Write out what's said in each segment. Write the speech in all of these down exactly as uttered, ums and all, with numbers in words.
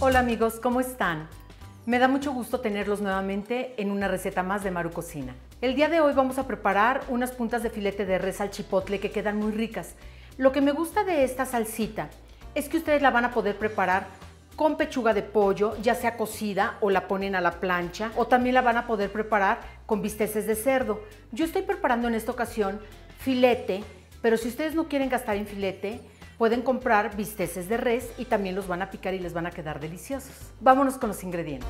Hola amigos, ¿cómo están? Me da mucho gusto tenerlos nuevamente en una receta más de Maru Cocina. El día de hoy vamos a preparar unas puntas de filete de res al chipotle que quedan muy ricas. Lo que me gusta de esta salsita es que ustedes la van a poder preparar con pechuga de pollo, ya sea cocida o la ponen a la plancha, o también la van a poder preparar con bisteces de cerdo. Yo estoy preparando en esta ocasión filete, pero si ustedes no quieren gastar en filete, pueden comprar bisteces de res y también los van a picar y les van a quedar deliciosos. Vámonos con los ingredientes.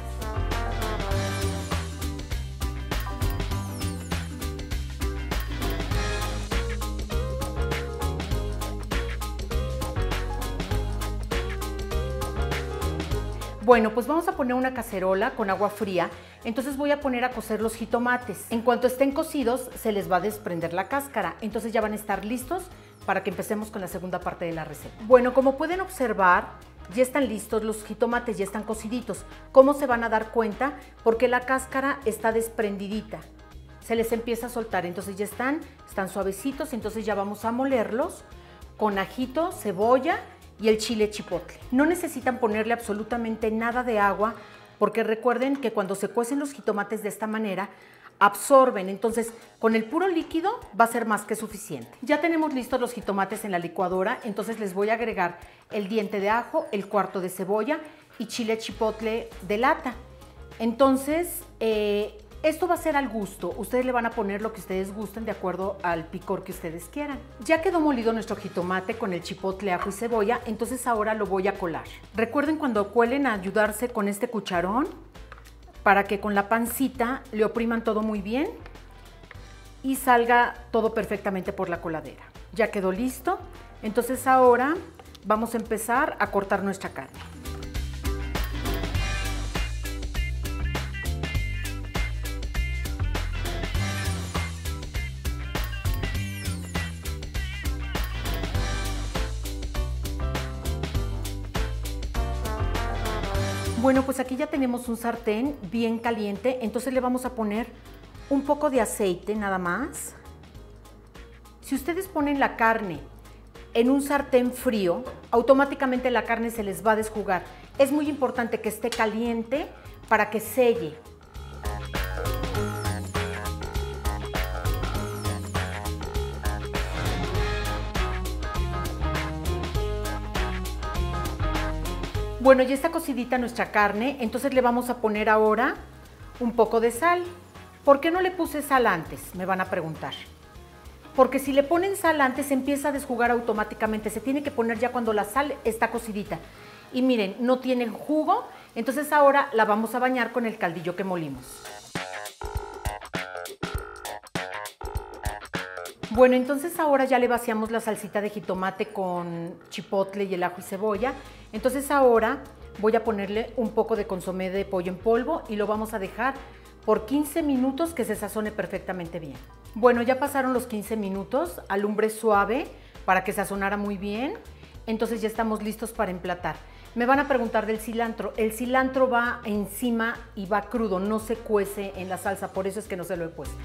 Bueno, pues vamos a poner una cacerola con agua fría, entonces voy a poner a cocer los jitomates. En cuanto estén cocidos, se les va a desprender la cáscara, entonces ya van a estar listos para que empecemos con la segunda parte de la receta. Bueno, como pueden observar, ya están listos los jitomates, ya están cociditos. ¿Cómo se van a dar cuenta? Porque la cáscara está desprendidita, se les empieza a soltar, entonces ya están, están suavecitos, entonces ya vamos a molerlos con ajito, cebolla y el chile chipotle. No necesitan ponerle absolutamente nada de agua porque recuerden que cuando se cuecen los jitomates de esta manera absorben, entonces con el puro líquido va a ser más que suficiente. Ya tenemos listos los jitomates en la licuadora, entonces les voy a agregar el diente de ajo, el cuarto de cebolla y chile chipotle de lata. Entonces eh, esto va a ser al gusto, ustedes le van a poner lo que ustedes gusten de acuerdo al picor que ustedes quieran. Ya quedó molido nuestro jitomate con el chipotle, ajo y cebolla, entonces ahora lo voy a colar. Recuerden cuando cuelen a ayudarse con este cucharón para que con la pancita le opriman todo muy bien y salga todo perfectamente por la coladera. Ya quedó listo, entonces ahora vamos a empezar a cortar nuestra carne. Bueno, pues aquí ya tenemos un sartén bien caliente, entonces le vamos a poner un poco de aceite nada más. Si ustedes ponen la carne en un sartén frío, automáticamente la carne se les va a desjugar. Es muy importante que esté caliente para que selle. Bueno, ya está cocidita nuestra carne, entonces le vamos a poner ahora un poco de sal. ¿Por qué no le puse sal antes? Me van a preguntar. Porque si le ponen sal antes se empieza a desjugar automáticamente, se tiene que poner ya cuando la sal está cocidita. Y miren, no tiene jugo, entonces ahora la vamos a bañar con el caldillo que molimos. Bueno, entonces ahora ya le vaciamos la salsita de jitomate con chipotle y el ajo y cebolla. Entonces ahora voy a ponerle un poco de consomé de pollo en polvo y lo vamos a dejar por quince minutos que se sazone perfectamente bien. Bueno, ya pasaron los quince minutos, alumbre suave para que sazonara muy bien. Entonces ya estamos listos para emplatar. Me van a preguntar del cilantro. El cilantro va encima y va crudo, no se cuece en la salsa, por eso es que no se lo he puesto.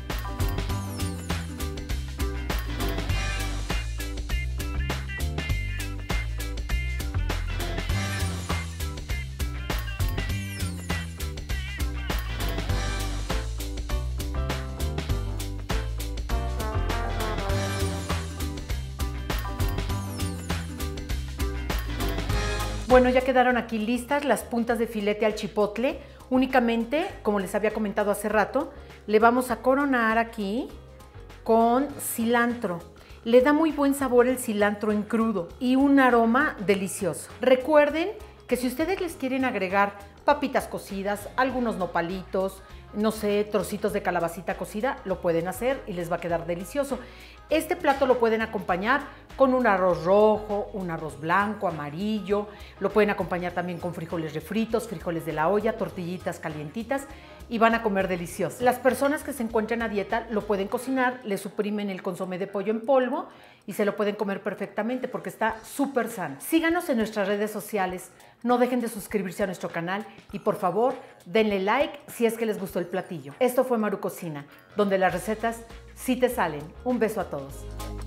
Bueno, ya quedaron aquí listas las puntas de filete al chipotle. Únicamente, como les había comentado hace rato, le vamos a coronar aquí con cilantro. Le da muy buen sabor el cilantro en crudo y un aroma delicioso. Recuerden que si ustedes les quieren agregar papitas cocidas, algunos nopalitos, no sé, trocitos de calabacita cocida, lo pueden hacer y les va a quedar delicioso. Este plato lo pueden acompañar con un arroz rojo, un arroz blanco, amarillo, lo pueden acompañar también con frijoles refritos, frijoles de la olla, tortillitas calientitas y van a comer delicioso. Las personas que se encuentran a dieta lo pueden cocinar, le suprimen el consomé de pollo en polvo y se lo pueden comer perfectamente porque está súper sano. Síganos en nuestras redes sociales, no dejen de suscribirse a nuestro canal y por favor denle like si es que les gustó el platillo. Esto fue Maru Cocina, donde las recetas sí te salen. Un beso a todos.